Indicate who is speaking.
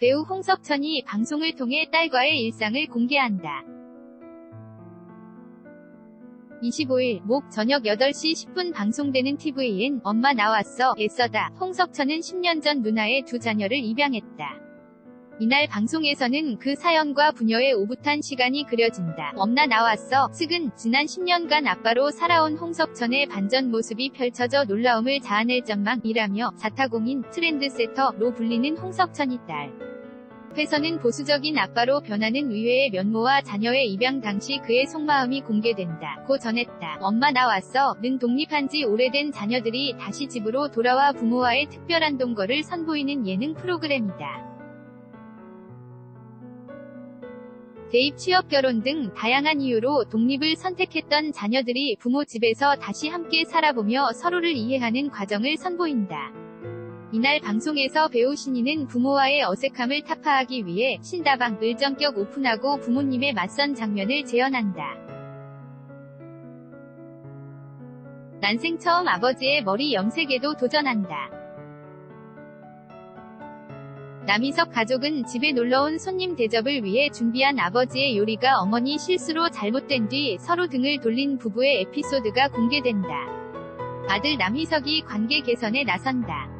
Speaker 1: 배우 홍석천이 방송을 통해 딸과의 일상을 공개한다. 25일 목 저녁 8시 10분 방송되는 TVN 엄마 나왔어 에서다. 홍석천은 10년 전 누나의 두 자녀를 입양했다. 이날 방송에서는 그 사연과 부녀의 오붓한 시간이 그려진다. 엄마 나왔어 측은 지난 10년간 아빠로 살아온 홍석천의 반전 모습이 펼쳐져 놀라움을 자아낼 전망이라며 자타공인 트렌드세터로 불리는 홍석천이 딸. 회선은 보수적인 아빠로 변하는 의외의 면모와 자녀의 입양 당시 그의 속마음이 공개된다. 고 전했다. 엄마 나왔어.는 독립한 지 오래된 자녀들이 다시 집으로 돌아와 부모와의 특별한 동거를 선보이는 예능 프로그램이다. 대입, 취업, 결혼 등 다양한 이유로 독립을 선택했던 자녀들이 부모 집에서 다시 함께 살아보며 서로를 이해하는 과정을 선보인다. 이날 방송에서 배우 신인은 부모와의 어색함을 타파하기 위해 신다방을 전격 오픈하고 부모님의 맞선 장면을 재현한다. 난생 처음 아버지의 머리 염색에도 도전한다. 남희석 가족은 집에 놀러온 손님 대접을 위해 준비한 아버지의 요리가 어머니 실수로 잘못된 뒤 서로 등을 돌린 부부의 에피소드가 공개된다. 아들 남희석이 관계 개선에 나선다.